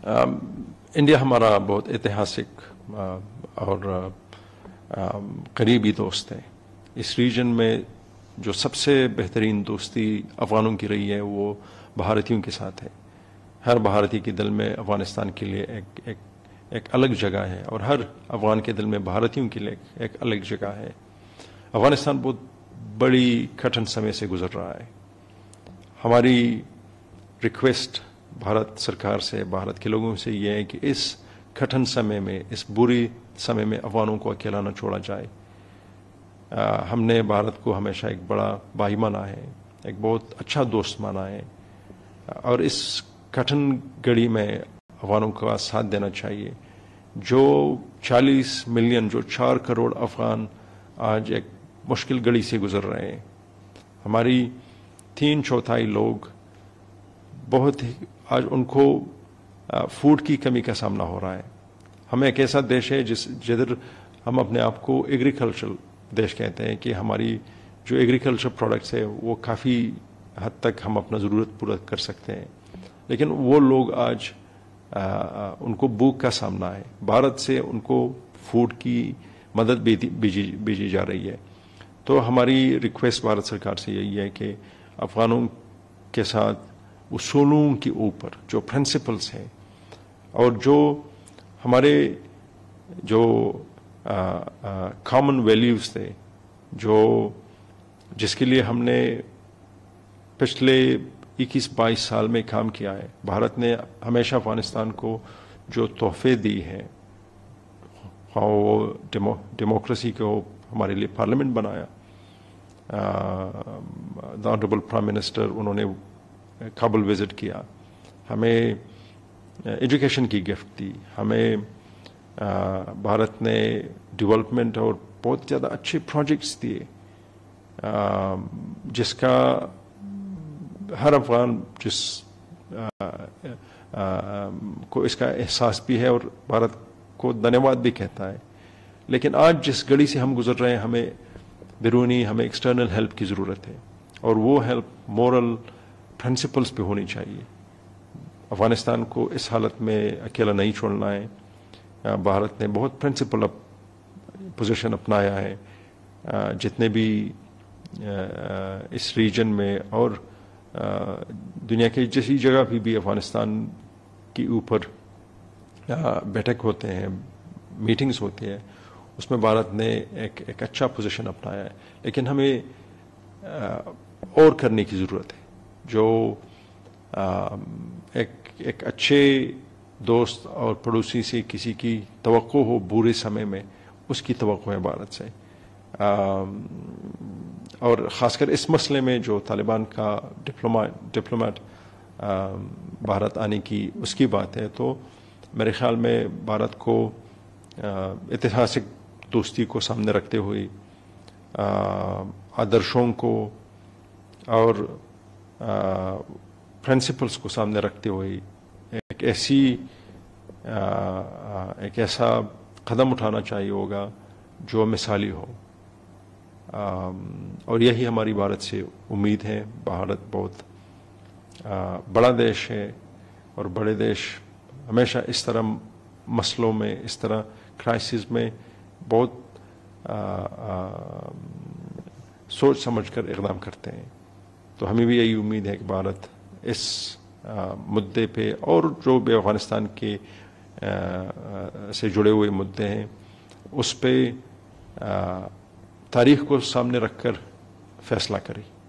India ہمارا بہت ایتہاسک اور قریبی دوست ہے. اس ریجن میں جو سب سے بہترین دوستی افغانوں کی رہی ہے وہ بھارتیوں کے ساتھ ہے. ہر بھارتی کے دل میں افغانستان کے لیے ایک الگ جگہ ہے، اور ہر افغان کے دل میں بھارتیوں کے لیے ایک الگ جگہ ہے. افغانستان بہت بڑی کٹھن سمے سے گزر رہا ہے. ہماری ریکویسٹ بھارت سرکار سے، بھارت کے لوگوں سے یہ ہے کہ اس کٹھن سمے میں، اس بری سمے میں افغانوں کو اکیلا نہ چھوڑا جائے. ہم نے بھارت کو ہمیشہ ایک بڑا بھائی مانا ہے، ایک بہت اچھا دوست مانا ہے، اور اس کٹھن گھڑی میں افغانوں کا ساتھ دینا چاہیے. جو 40 ملین، جو 4 کروڑ افغان آج ایک مشکل گھڑی سے گزر رہے ہیں. ہماری 3/4 لوگ بہت آج ان کو فوڈ کی کمی کا سامنا ہو رہا ہے. ہم ایک ایسا دیش ہے جدھر ہم اپنے آپ کو ایگریکلچرل دیش کہتے ہیں، کہ ہماری جو ایگریکلچر پروڈکٹس ہے وہ کافی حد تک ہم اپنا ضرورت پورا کر سکتے ہیں. لیکن وہ لوگ آج ان کو بھوک کا سامنا ہے. بھارت سے ان کو فوڈ کی مدد بھیجی جا رہی ہے. تو ہماری ریکویسٹ بھارت سرکار سے یہی ہے کہ افغانوں کے ساتھ اصولوں کے اوپر جو پرنسپلس ہیں، اور جو ہمارے جو کامن ویلیوز تھے، جس کے لیے ہم نے پچھلے 21-22 سال میں کام کیا ہے. بھارت نے ہمیشہ افغانستان کو جو تحفے دی ہیں، خواہ وہ ڈیموکریسی کو ہمارے لیے پارلیمنٹ بنایا، دا آنریبل پرائم منسٹر انہوں نے کابل وزٹ کیا، ہمیں ایجوکیشن کی گفٹ دی، ہمیں بھارت نے ڈیولپمنٹ اور بہت زیادہ اچھے پروجیکٹس دیے، جس کا ہر افغان کو اس کا احساس بھی ہے اور بھارت کو دھنیواد بھی کہتا ہے. لیکن آج جس گھڑی سے ہم گزر رہے ہیں، ہمیں بیرونی، ہمیں ایکسٹرنل ہیلپ کی ضرورت ہے، اور وہ ہیلپ مورل پرنسپلس پہ ہونی چاہیے. افغانستان کو اس حالت میں اکیلا نہیں چھوڑنا ہے. بھارت نے بہت پرنسپل پوزیشن اپنایا ہے. جتنے بھی اس ریجن میں اور دنیا کے جسی جگہ بھی افغانستان کے اوپر بیٹھک ہوتے ہیں، میٹنگز ہوتی ہیں، اس میں بھارت نے ایک اچھا پوزیشن اپنایا ہے. لیکن ہمیں اور کرنے کی ضرورت ہے. جو ایک اچھے دوست اور پڑوسی سے کسی کی توقع ہو برے سمے میں، اس کی توقع ہے بھارت سے. اور خاص کر اس مسئلے میں جو طالبان کا ڈپلومیٹ بھارت آنے کی اس کی بات ہے، تو میرے خیال میں بھارت کو ایتہاسک دوستی کو سامنے رکھتے ہوئے، آدرشوں کو اور پرنسپلس کو سامنے رکھتے ہوئے ایک ایسا قدم اٹھانا چاہیے ہوگا جو مثالی ہو. اور یہی ہماری بھارت سے امید ہے. بھارت بہت بڑا دیش ہے، اور بڑے دیش ہمیشہ اس طرح مسئلوں میں، اس طرح کرائسس میں بہت سوچ سمجھ کر اقدام کرتے ہیں. تو ہمیں بھی یہی امید ہے کہ بھارت اس مدعے پہ اور جو بھی افغانستان کے سے جڑے ہوئے مدعے ہیں اس پہ تاریخ کو سامنے رکھ کر فیصلہ کرے.